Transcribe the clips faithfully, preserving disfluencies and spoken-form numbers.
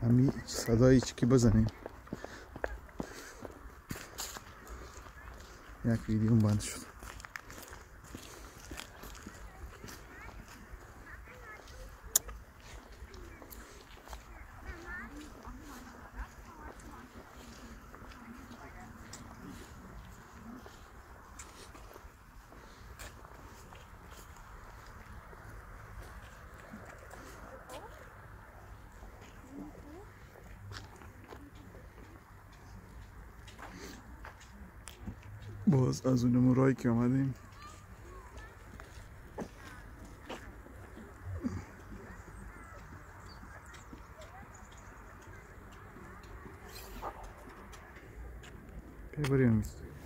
همین صدای چکی بزنیم. یک ویدیو بند شد. باز از اون مرایی که آمدیم که بریم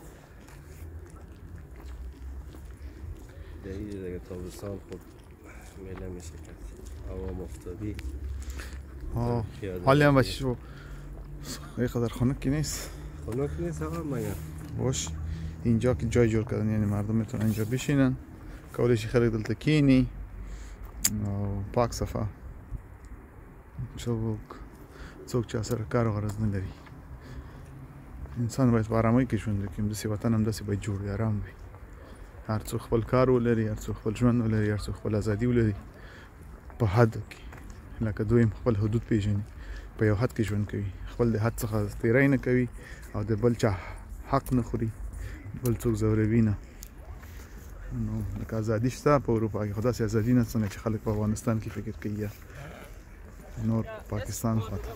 دیگه دیگه تابستان خب میله میشه کرد هوا مفتادی. ها حالی هم بچه شو یه قدر خنک که نیست. خنک نیست آقا مگه باش اینجا که جای جور کردن یعنی مردم میتونن اینجا بشینن کولشی خلق دلتا کینی پاک صفا چوک څوک چې اثر کار غرض نه لري. انسان باید په آرامۍ کې ژوند وکړي. داسې وطن هم داسې باید جوړ وي آرام وي. هر څوک خپل کار ولري، هر څوک خپل ژوند ولري، هر څوک خپل ازادي ولري په حد کې. لکه دوی خپل حدود پیژني په یو حد کې ژوند کوي، خپل د حد څخه تیری نه کوي او د بل چا حق نه خوري، بل څوک ځوروي نه. نو لکه ازادي شته په اروپا کې، خو داسې ازادي نه څنګه چې خلک په افغانستان کې فکر کوي یا نور پاکستان خواته.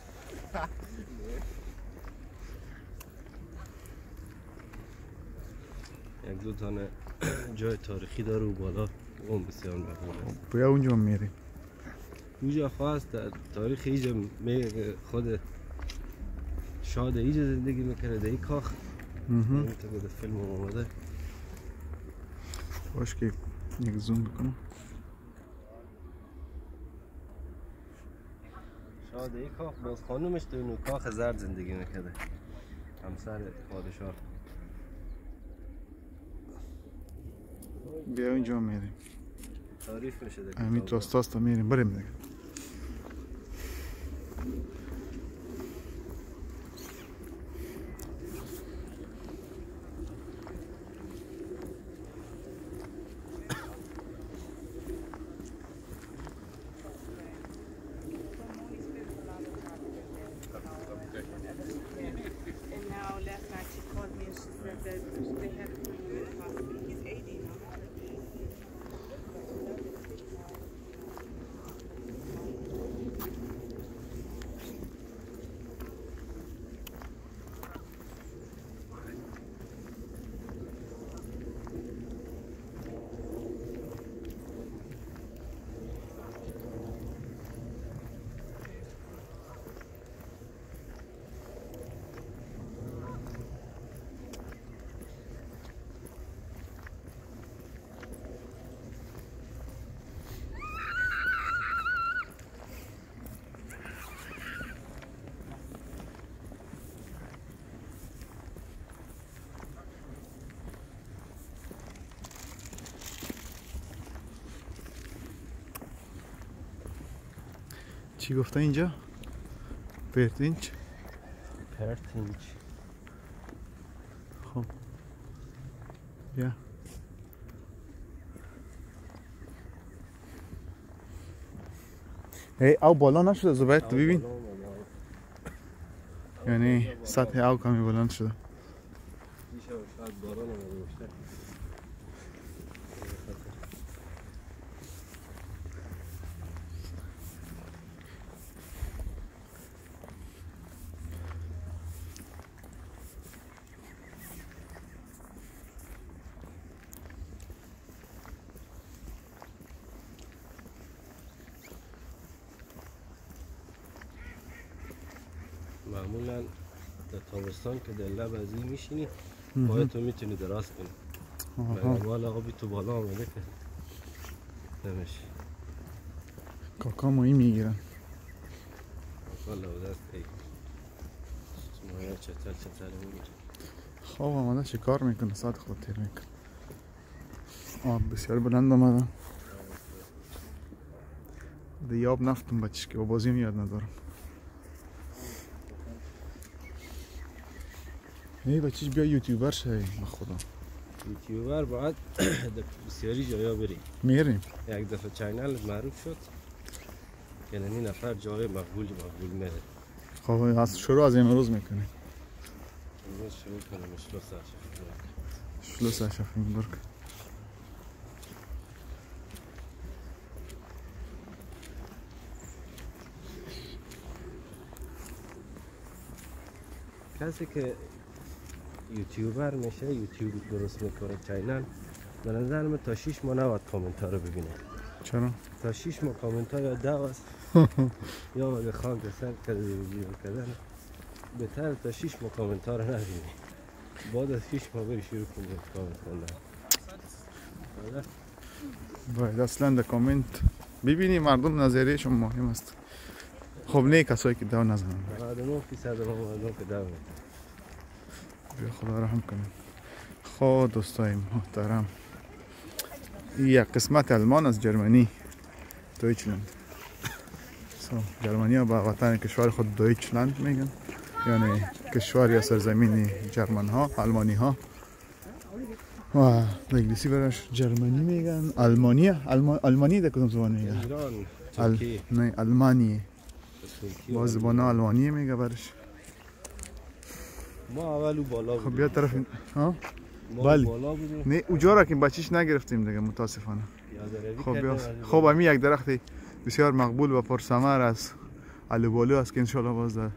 یک دو تانه جای تاریخی داره و بالا اون بسیار مقبوله. به اونجا هم میریم. اونجا خواست در تاریخ ایجا خود شاد ایجا زندگی میکنه در این کاخ. اینطور بود فیلم اومده. باش که یک زوم بکنم. شاد این کاخ باز خانومش تو اینو کاخ زرد زندگی میکنه. همسر پادشاه. بیا اینجا میریم. تعریف میشه دیگه. همین تو استاستا میریم بریم دیگه. چی گفته اینجا؟ پرتینچ؟ پرتینچ. خب بیا ای او بالا نشده زبایت ببین، یعنی سطح او کمی بلند شده. شاید باران اومده باشه. معمولا در تابستان که در لب از این میشینی باید تو میتونی دراز کنی. مگه بالا آقا بی تو بالا آمده که نمیشه. کاکا ماهی میگیرن. کاکا لوده است ای ماهی چطر چطر میگیرن. خواب آمده شکار میکنه، ساعت خود تیر میکنه. آب بسیار بلند آمدن. دیگه آب نفتم بچش که با بازیم یاد ندارم. ای بچهش بیا یوتیوبر شوی بخدا. یوتیوبر باید در بسیاری جایا بری. میریم. یک دفعه چینل معروف شد که نمی نفر جای مقبول مقبول میره. خب از شروع از امروز میکنی. امروز شروع کنیم اشلوس اشرفینبرگ. اشلوس اشرفینبرگ. کسی که یوتیوبر میشه، یوتیوب درست میکنه چینل، به نظر من تا شیش ماه نباید کامنت ها رو ببینه. چرا؟ تا شیش ماه کامنت ها یا دو است یا اگه خان که سر کرده ویدیو کردن بهتر تا شیش ماه کامنت ها رو نبینی. بعد از شیش ماه بری شروع کنی کامنت کردن. باید اصلا در کامنت ببینی مردم نظریهشون مهم است. خب نه کسایی که دو نزنن. نود و نه درصد مردم که دو میزنن. بیا خدا رحم کنه. خب دوستای محترم، این یک قسمت آلمان از جرمنی، دویچلند. جرمنی ها به وطن کشور خود دویچلند میگن، یعنی کشور یا سرزمین جرمن ها، آلمانی ها. و به انگلیسی برش جرمنی میگن. آلمانی آلمان آلمانی در کدوم زبان میگن؟ ایران، ال... ترکیه. نه آلمانی. ترکیه با زبان آلمانی میگه برش. ما اولو بالا بودیم. خب بیا طرف این ها؟ ما بله. بالا بودیم. نه اونجا را که بچیش نگرفتیم دیگه متاسفانه. یادروی خب بیا. کردیم. خب امی یک درخت بسیار مقبول و پرثمر است. آلوبالو است که انشالله باز در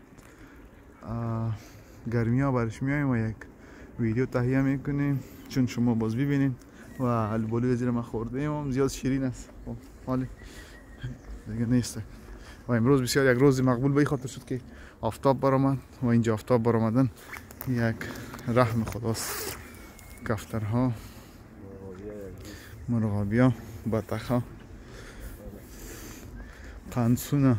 گرمی ها برش میایم و یک ویدیو تهیه میکنیم چون شما باز ببینین. و آلوبالو زیر ما خورده ایم زیاد شیرین است. خب حالی دیگه نیست. و امروز بسیار یک روز مقبول به این خاطر شد که آفتاب برآمد و اینجا آفتاب برآمدن یک رحم خداست. کفترها، مرغابیا، بطخها، قنسونه.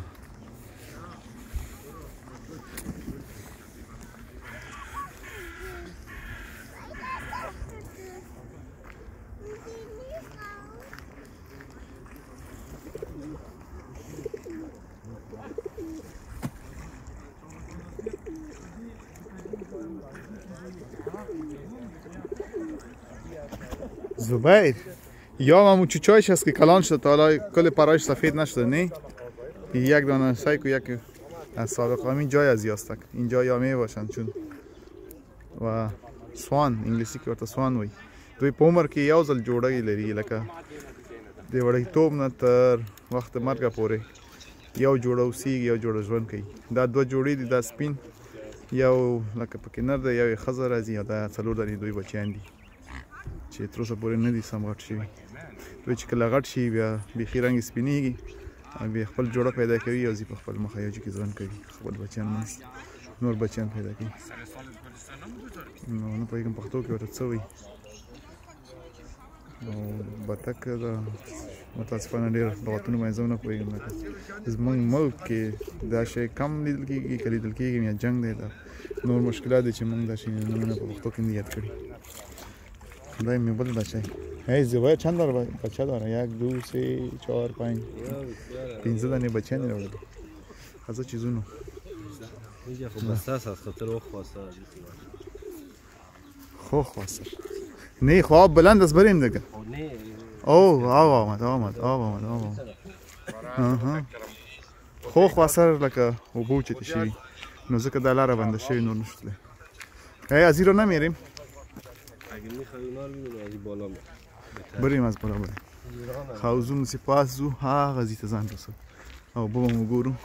زبیر یا همون چوچایش هست که کلان شده تا حالا کل پرایش سفید نشده نه؟ یک دانه سایک و یک از سابق همین جای از یاستک اینجا یا می باشند چون و سوان انگلیسی که ورته سوان وی دوی په عمر کې یو ځل جوړه لري لکه د وړکتوب نه تر وخت مرګه پورې یو جوړه اوسیږي یو جوړه ژوند کوي. دا دوه جوړې دي، دا سپین یو لکه پکې نر دی یو یې ښځه راځي او دا څلور دانې دوی بچیان دي چې تر اوسه پورې نه دي سم غټ شوي. دوی چې کله غټ شي بیا بیخي رنګ یې سپینېږي او بیا خپل جوړه پیدا کوي او ځي په خپل مخه یو ځای کې ژوند کوي، خپل بچیان منځ نور بچیان پیدا کوي. نو نه پوهېږم پښتو کې ورته څه وایي. نو بطک دا متاسفانه ډېر لغتونه باندې زه نه پوهېږم. لکه زموږ ملک کې دا شی کم لیدل کېږي، که لیدل کېږي یا جنګ دی، دا نور مشکلات دي چې موږ دا شی نومونه په پښتو کې نه یاد کړي. خدای مې بل بچه هی زباید چند داره بچه داره؟ یک دو سه چهار پنج پنځه دانې بچیان یې راوړي. ښځه چیزونو اینجا خب بسته است از خاطر او خواسته خو خواسته نه خواب بلند است بریم دیگه. او آب آمد آمد آب آمد آب آمد خو خواسته لکه اوبو چتی شوي نو ځکه دا لاره بنده شوي نور نشتلی. هی از این رو نمیریم؟ اگه میخوایی اینا رو میبینی از این بالا میریم بریم از بالا بریم. خوزون سپاس زو ها غزی تزان رسو او بابا مگورو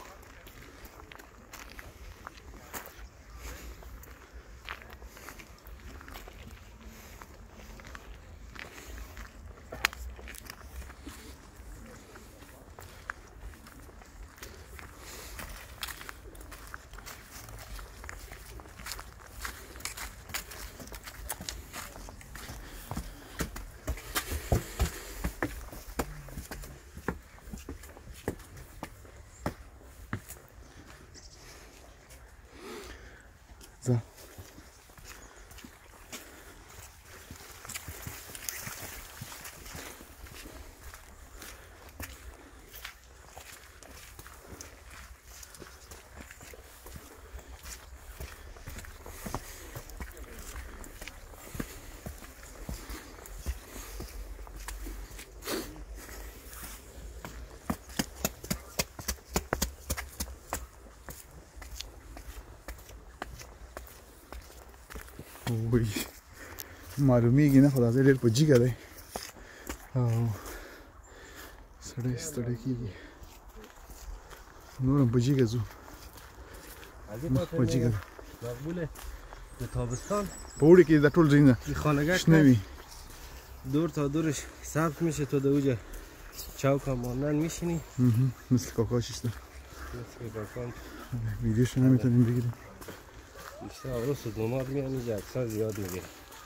وای معلومیږي نه خو دا ځای ډېر په جګه دی او سړی ستړی کېږي نور هم په جګه ځو مخ په جګه ده مقبوله د تابستان په اوړي کې دا ټول ځایونه شنه وي دور تا دورش ثبت میشه تو در اونجا چوک هم ماندن میشینی مثل کاکاشش ده مثل کاکان ویدیوش نمیتونیم بگیریم بیشتر عروس و دوماد میان اینجا اکثر زیاد میگیریم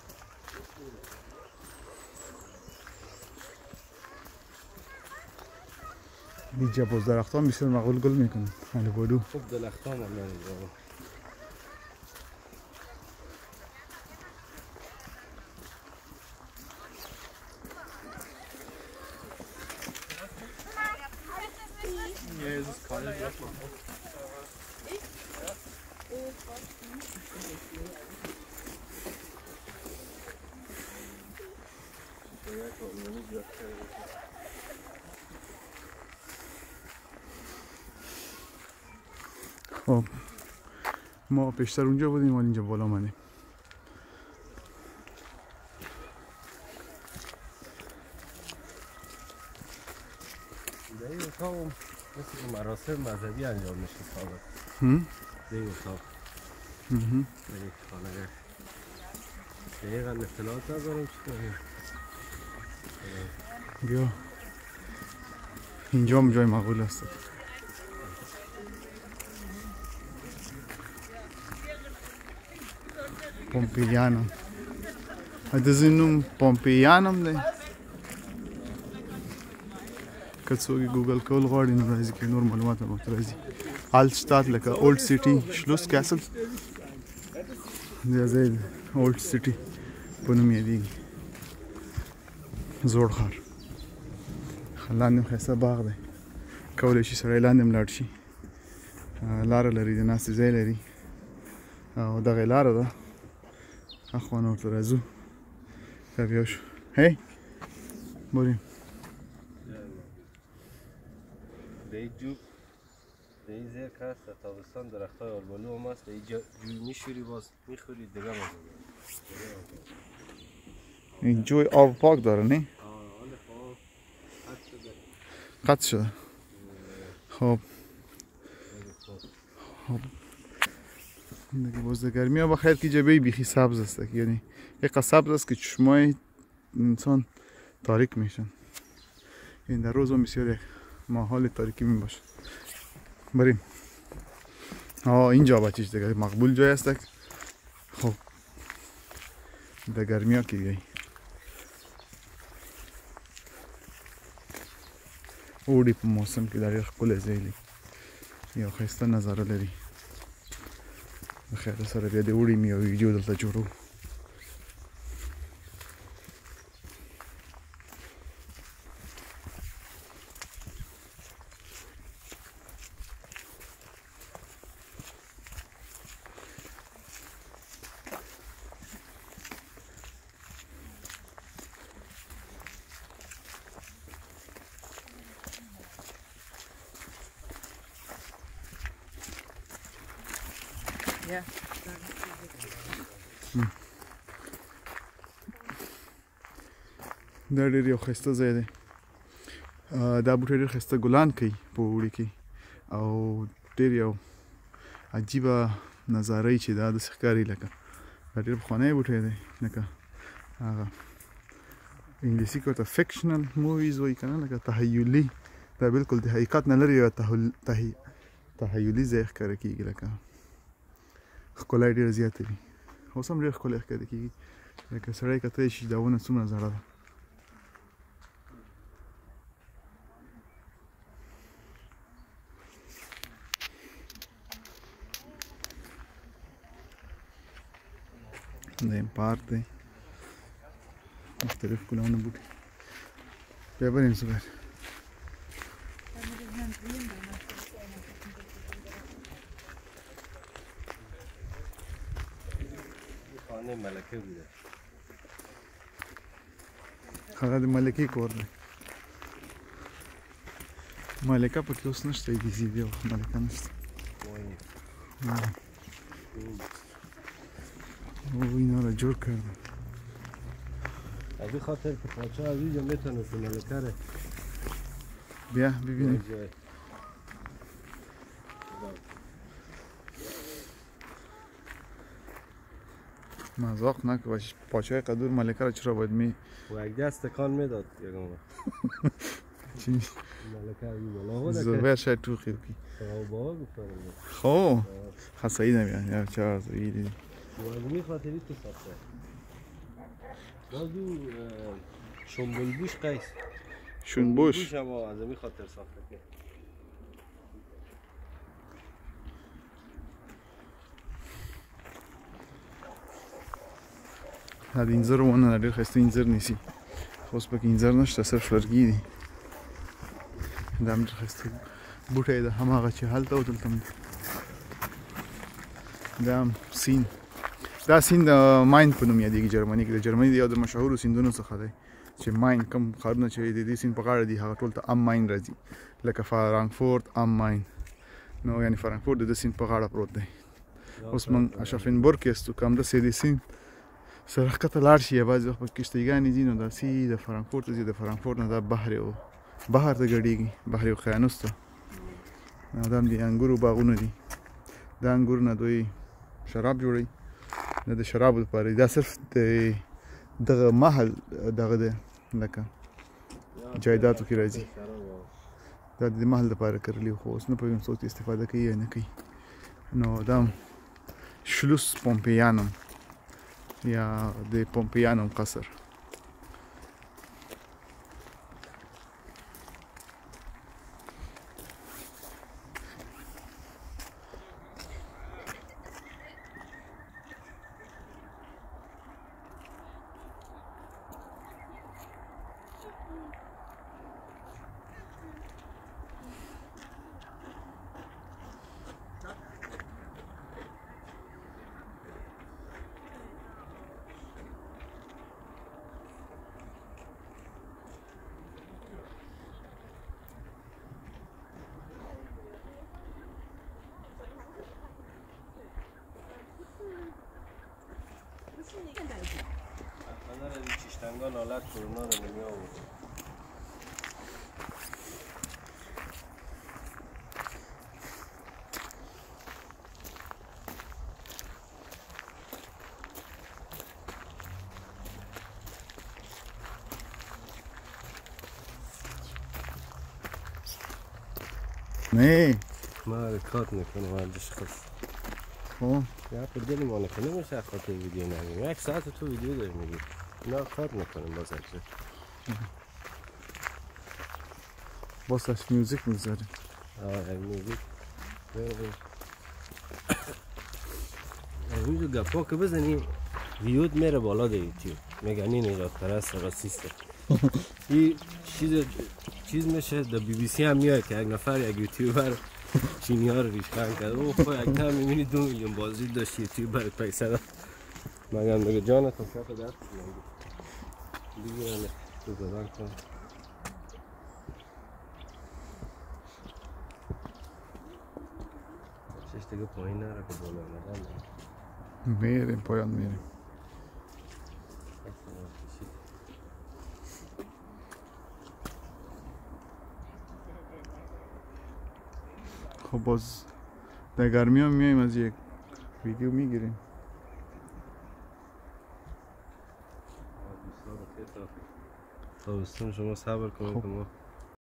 اینجا باز درختان بسیار معقول گل میکنن الوادو خوب درختان هم اینجا خب ما پیشتر اونجا بودیم ولی اینجا بالا آمدیم در این اتاق هم مثل مراسم مذهبی انجام میشه سابق در این اتاق در این خانه دقیقا اطلاعات ندارم چی کنیم بیا اینجا هم جای معقول است پومپیانم د زینوم پومپیانم دی که څوک ګوګل کول غواړي نو راځي کې نور معلومات هم راځي هالشتات لکه اولډ سیټي شلوس کاسل دا ځای اولډ سیټي په نوم یادېږي زوړ ښار لاندې هم ښایسته باغ دی کولی شي سړی لاندې هم لاړ شي لاره لري د ناستې ځای لري او دغه لاره ده اخوا نه ورته راځو دا بیا شو هی بریم به این جوب به این زیر که هست در تابستان درخت های آلبالو هم هست به این جوی میشوری باز میخوری دیگه مزه این جوی آب پاک داره نه؟ قطع شده خب خب دیگه باز گرمی ها بخیر که جبهی بیخی سبز است یعنی یک سبز است که چشمای انسان تاریک میشن این در روز هم بسیار ماحول تاریکی می باشه بریم ها اینجا بچیش دیگه مقبول جای است خب در گرمی ها که بیایی اوړي په موسم کې دا ډېر ښکلی ځای دی یو ښایسته نظاره لري د خیر سره بیا د اوړي مې یو ویډیو دلته جوړو دا ډېر یو ښایسته ځای دی دا بوټی ډېر ښایسته ګلان کوي په اوړي کې او ډېر یو عجیبه نظاره یې چې دا داسې ښکاري لکه دا ډېر پخوانی بوټی دی لکه هغه انګلیسي کې ورته فکشنل موویز وایي که نه لکه تخیلي دا بلکل د حقیقت نه لرې یو تخیلي ځای ښکاره کېږي لکه ښکلا یې ډېره زیاته وي اوس هم ډېر ښکلی ښکاره کېږي لکه سړی کتلی شي دا ونه څومره زړه ده دا پارک دی مختلف ګلانو بوټي بیا بریم زبر خانه ملکه بوده خانه د ملکې کور دی ملکه پکې اوس نشته ایزي دی ملکه نشته او اینا را جور کردم. از این خاطر که پاچه از اینجا میتونست ملکه را بیا ببینیم. جای مذاق نکن پاچه قدور ملکه را چرا باید می و یک دست تکان میداد یکم چی ملکه این بالا بوده که زبر شاید توخی بکی سراو بابا گفتن خو خسایی نمیان یا چهار زویدی و از این خاطری تو ساخته بازو شنبول بوش قیس شون بوش بوش هم از این خاطر ساخته که هاد اینزر رو ونه ندیر خسته اینزر نیسی خوست بک اینزر نشته صرف لرگی دی دام در خسته بوته ده همه آقا چه حال تا دلتم دام سین دا سین دا ماین په نوم یادېږي جرمني کې د جرمني د یو د مشهورو سیندونو څخه دی چې ماین کوم ښارونه چې د دې سیند په غاړه دي هغه ټول ته ام ماین راځي لکه فرانکفورت ام ماین نو یعنی فرانکفورت د دې سیند په غاړه پروت دی اوس موږ اشافنبورګ کې استو کوم د سیدي سیند سره ښکته لاړ شي بعضې وخت پکې کشتیګانې ځي نو دا سیده فرانکفورت ته ځي د فرانکفورت نه دا بحر او بحر ته ګډېږي بحر اقیانوس ته او دا هم د انګورو باغونه دي دا انګور نه دوی شراب جوړوي نه د شرابو لپاره دا صرف د دغه محل دغه دی لکه جایدادو کې راځي دا د محل لپاره کرلي خو اوس نه پوهېږم څوک استفاده کوي یا نه کوي نو دا شلوس پومپیانوم یا د پومپیانوم قصر چشتنگان حالت کرونا رو نمی آورد نه ما رکات میکنم ورزش خواست خب یا پر دلی ما نکنه نمیشه خاطر ویدیو نگیم یک ساعت تو ویدیو داریم میگیم نه کار میکنیم باز اکزه باسش میوزیک میذاریم آه یک موزیک اینجا گپا که بزنی ویوت میره بالا در یوتیوب میگن این ایراد پرست راسیسته این چیز چیز میشه در بی بی سی هم میاد که یک نفر یک یوتیوبر چینی ها رو ریشخند کرد او خواهی یک تا میبینی دو میلیون بازی داشت یوتیوبر پیسه داد مگم میگه جانتون شاق درد بگیرنه تو زدن کن چش دیگه پایین نره که بالا آمدن میریم پایان میریم خب باز در گرمی هم میایم از یک ویدیو میگیریم تابستون شما صبر کنید که ما